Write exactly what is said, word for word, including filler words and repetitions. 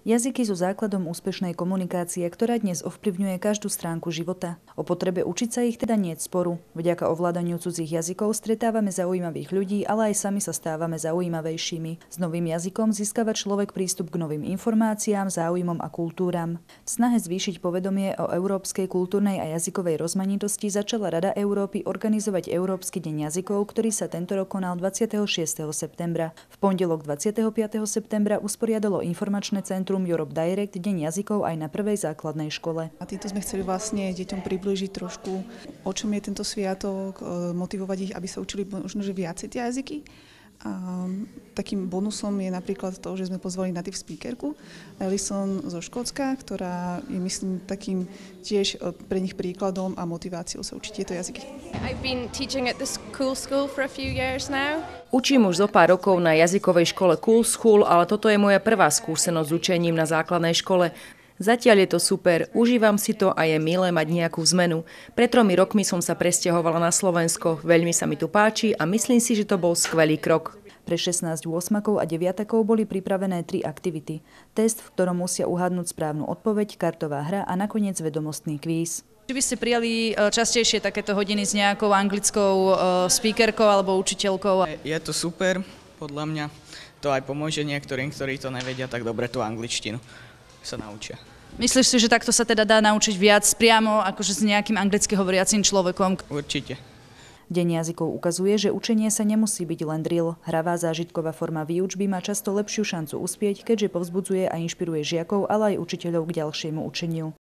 Jazyky sú základom úspešnej komunikácie, ktorá dnes ovplyvňuje každú stránku života. O potrebe učiť sa ich teda niet sporu. Vďaka ovládaniu cudzích jazykov stretávame zaujímavých ľudí, ale aj sami sa stávame zaujímavejšími. S novým jazykom získava človek prístup k novým informáciám, záujmom a kultúram. V snahe zvýšiť povedomie o európskej kultúrnej a jazykovej rozmanitosti začala Rada Európy organizovať Európsky deň jazykov, ktorý sa tento rok konal dvadsiateho šiesteho septembra. V pondelok dvadsiateho piateho septembra usporiadalo informačné centrum Europe Direct deň jazykov aj na prvej základnej škole. A týmto sme chceli vlastne deťom priblížiť trošku, o čom je tento sviatok, motivovať ich, aby sa učili možno že viacej tie jazyky. A takým bonusom je napríklad to, že sme pozvali native speakerku Alison zo Škótska, ktorá je, myslím, takým tiež pre nich príkladom a motiváciou sa učiť tieto jazyky. I've been teaching at this cool school for a few years now. Učím už zo pár rokov na jazykovej škole Cool School, ale toto je moja prvá skúsenosť s učením na základnej škole. Zatiaľ je to super, užívam si to a je milé mať nejakú zmenu. Pred tromi rokmi som sa presťahovala na Slovensko, veľmi sa mi tu páči a myslím si, že to bol skvelý krok. Pre šestnásť ôsmakov a deviatakov boli pripravené tri aktivity. Test, v ktorom musia uhadnúť správnu odpoveď, kartová hra a nakoniec vedomostný kvíz. Či by ste prijali častejšie takéto hodiny s nejakou anglickou speakerkou alebo učiteľkou? Je to super, podľa mňa. To aj pomôže niektorým, ktorí to nevedia tak dobre tú angličtinu sa naučia. Myslíš si, že takto sa teda dá naučiť viac priamo akože s nejakým anglicky hovoriacím človekom? Určite. Deň jazykov ukazuje, že učenie sa nemusí byť len drill. Hravá zážitková forma výučby má často lepšiu šancu uspieť, keďže povzbudzuje a inšpiruje žiakov, ale aj učiteľov k ďalšiemu učeniu.